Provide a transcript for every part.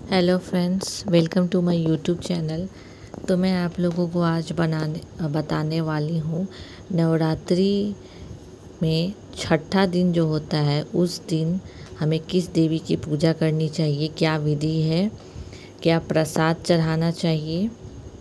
Hello friends, welcome to my YouTube channel. तो मैं आप लोगों को आज बताने वाली हूँ नवरात्रि में छठा दिन जो होता है उस दिन हमें किस देवी की पूजा करनी चाहिए, क्या विधि है, क्या प्रसाद चढ़ाना चाहिए।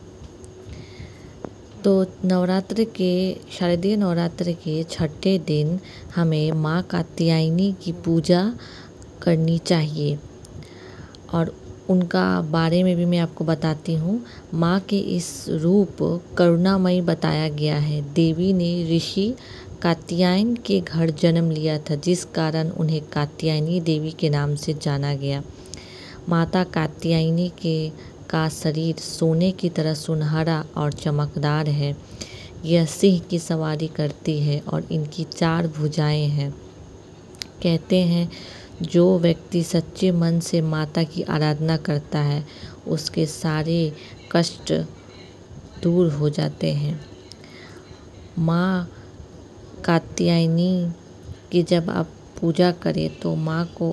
तो शारदीय नवरात्र के छठे दिन हमें माँ कात्यायनी की पूजा करनी चाहिए और उनका बारे में भी मैं आपको बताती हूँ। माँ के इस रूप करुणामयी बताया गया है। देवी ने ऋषि कात्यायन के घर जन्म लिया था, जिस कारण उन्हें कात्यायनी देवी के नाम से जाना गया। माता कात्यायनी का शरीर सोने की तरह सुनहरा और चमकदार है। यह सिंह की सवारी करती है और इनकी 4 भुजाएं हैं। कहते हैं जो व्यक्ति सच्चे मन से माता की आराधना करता है उसके सारे कष्ट दूर हो जाते हैं। माँ कात्यायनी की जब आप पूजा करें तो माँ को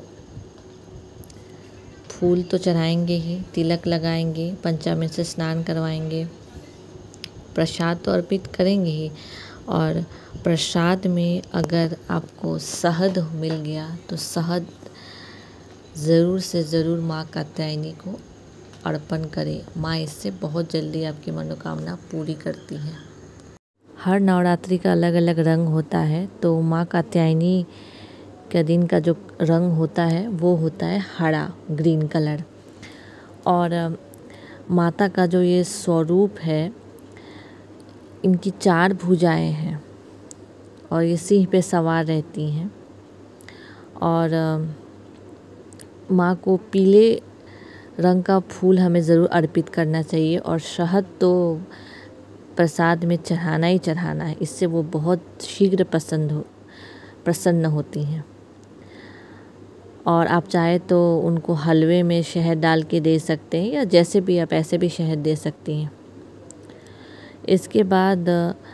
फूल तो चढ़ाएंगे ही, तिलक लगाएंगे, पंचामृत से स्नान करवाएंगे, प्रसाद तो अर्पित करेंगे ही। और प्रसाद में अगर आपको शहद मिल गया तो शहद ज़रूर से ज़रूर माँ कात्यायनी को अर्पण करें। माँ इससे बहुत जल्दी आपकी मनोकामना पूरी करती है। हर नवरात्रि का अलग अलग रंग होता है, तो माँ कात्यायनी के दिन का जो रंग होता है वो होता है हरा, ग्रीन कलर। और माता का जो ये स्वरूप है, इनकी 4 भुजाएं हैं और ये सिंह पे सवार रहती हैं। और माँ को पीले रंग का फूल हमें ज़रूर अर्पित करना चाहिए और शहद तो प्रसाद में चढ़ाना ही चढ़ाना है। इससे वो बहुत शीघ्र प्रसन्न होती हैं। और आप चाहे तो उनको हलवे में शहद डाल के दे सकते हैं या जैसे भी आप ऐसे भी शहद दे सकती हैं। इसके बाद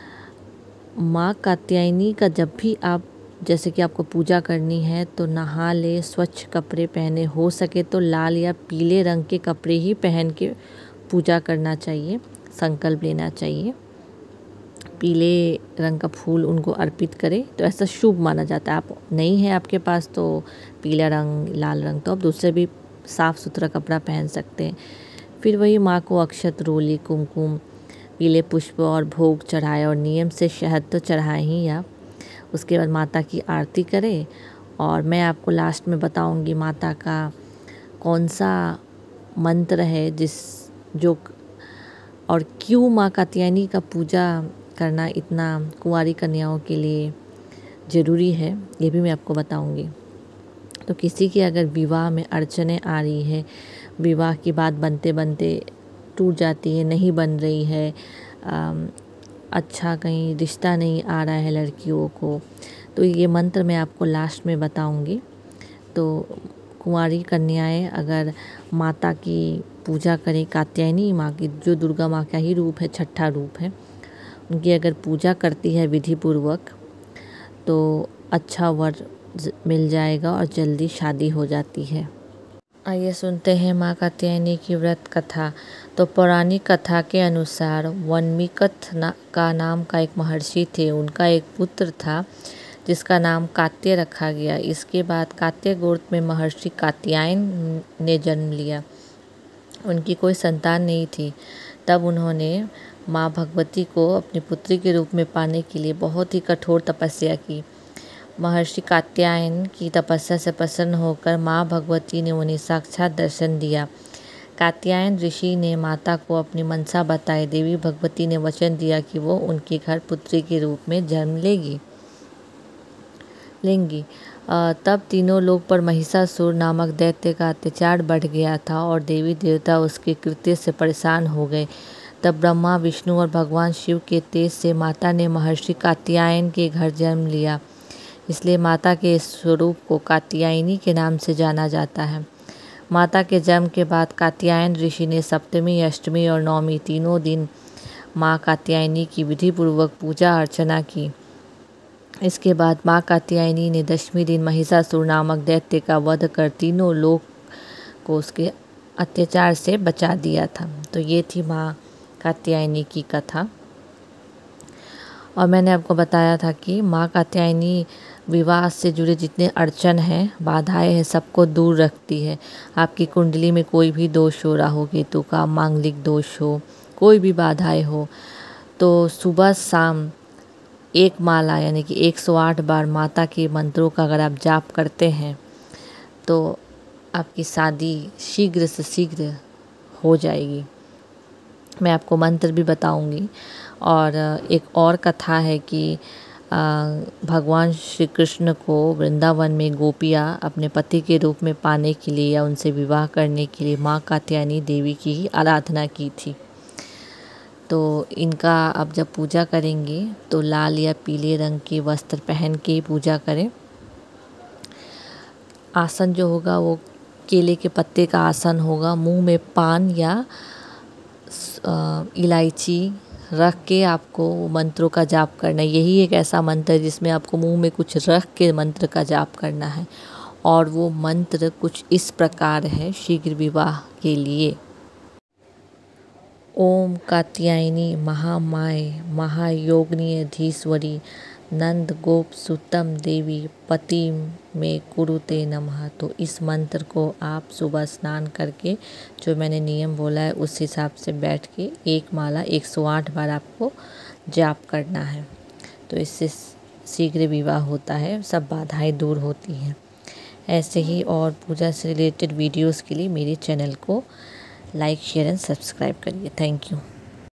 माँ कात्यायनी का जब भी आप जैसे कि आपको पूजा करनी है तो नहा ले, स्वच्छ कपड़े पहने, हो सके तो लाल या पीले रंग के कपड़े ही पहन के पूजा करना चाहिए, संकल्प लेना चाहिए। पीले रंग का फूल उनको अर्पित करें तो ऐसा शुभ माना जाता है। आप नहीं है आपके पास तो पीला रंग, लाल रंग, तो आप दूसरे भी साफ़ सुथरा कपड़ा पहन सकते हैं। फिर वही माँ को अक्षत, रोली, कुमकुम, पीले पुष्प और भोग चढ़ाए और नियम से शहद तो चढ़ाएं ही आप। उसके बाद माता की आरती करें और मैं आपको लास्ट में बताऊंगी माता का कौन सा मंत्र है जो और क्यों माँ कात्यायनी का पूजा करना इतना कुंवारी कन्याओं के लिए ज़रूरी है, ये भी मैं आपको बताऊंगी। तो किसी के अगर विवाह में अड़चनें आ रही है, विवाह की बात बनते बनते टूट जाती है, नहीं बन रही है, अच्छा कहीं रिश्ता नहीं आ रहा है लड़कियों को, तो ये मंत्र मैं आपको लास्ट में बताऊंगी। तो कुंवारी कन्याएं अगर माता की पूजा करें, कात्यायनी माँ की जो दुर्गा माँ का ही रूप है, छठा रूप है, उनकी अगर पूजा करती है विधि पूर्वक तो अच्छा वर मिल जाएगा और जल्दी शादी हो जाती है। आइए सुनते हैं माँ कात्यायनी की व्रत कथा। तो पौराणिक कथा के अनुसार वन्मीकथ का नाम का एक महर्षि थे। उनका एक पुत्र था जिसका नाम कात्य रखा गया। इसके बाद कात्य गोत्र में महर्षि कात्यायन ने जन्म लिया। उनकी कोई संतान नहीं थी। तब उन्होंने माँ भगवती को अपनी पुत्री के रूप में पाने के लिए बहुत ही कठोर तपस्या की। महर्षि कात्यायन की तपस्या से प्रसन्न होकर माँ भगवती ने उन्हें साक्षात दर्शन दिया। कात्यायन ऋषि ने माता को अपनी मनसा बताई। देवी भगवती ने वचन दिया कि वो उनके घर पुत्री के रूप में जन्म लेंगी। तब तीनों लोक पर महिषासुर नामक दैत्य का अत्याचार बढ़ गया था और देवी देवता उसके कृत्य से परेशान हो गए। तब ब्रह्मा, विष्णु और भगवान शिव के तेज से माता ने महर्षि कात्यायन के घर जन्म लिया। इसलिए माता के इस स्वरूप को कात्यायनी के नाम से जाना जाता है। माता के जन्म के बाद कात्यायन ऋषि ने सप्तमी, अष्टमी और नवमी तीनों दिन माँ कात्यायनी की विधि पूर्वक पूजा अर्चना की। इसके बाद माँ कात्यायनी ने 10वें दिन महिषासुर नामक दैत्य का वध कर तीनों लोक को उसके अत्याचार से बचा दिया था। तो ये थी माँ कात्यायनी की कथा। और मैंने आपको बताया था कि माँ कात्यायनी विवाह से जुड़े जितने अड़चन हैं, बाधाएं हैं, सबको दूर रखती है। आपकी कुंडली में कोई भी दोष हो रहा हो, केतु का मांगलिक दोष हो, कोई भी बाधाएं हो, तो सुबह शाम एक माला यानी कि 108 बार माता के मंत्रों का अगर आप जाप करते हैं तो आपकी शादी शीघ्र से शीघ्र हो जाएगी। मैं आपको मंत्र भी बताऊंगी। और एक और कथा है कि भगवान श्री कृष्ण को वृंदावन में गोपियाँ अपने पति के रूप में पाने के लिए या उनसे विवाह करने के लिए माँ कात्यायनी देवी की ही आराधना की थी। तो इनका आप जब पूजा करेंगे तो लाल या पीले रंग के वस्त्र पहन के पूजा करें। आसन जो होगा वो केले के पत्ते का आसन होगा। मुंह में पान या इलायची रख के आपको मंत्रों का जाप करना है। यही एक ऐसा मंत्र है जिसमें आपको मुंह में कुछ रख के मंत्र का जाप करना है। और वो मंत्र कुछ इस प्रकार है शीघ्र विवाह के लिए। ओम कात्यायनी महामाय महायोगिनीधीश्वरी नंद गोप सुतम देवी पति में कुरुते नमः। तो इस मंत्र को आप सुबह स्नान करके जो मैंने नियम बोला है उस हिसाब से बैठ के एक माला 108 बार आपको जाप करना है। तो इससे शीघ्र विवाह होता है, सब बाधाएं दूर होती हैं। ऐसे ही और पूजा से रिलेटेड वीडियोस के लिए मेरे चैनल को लाइक शेयर एंड सब्सक्राइब करिए। Thank you.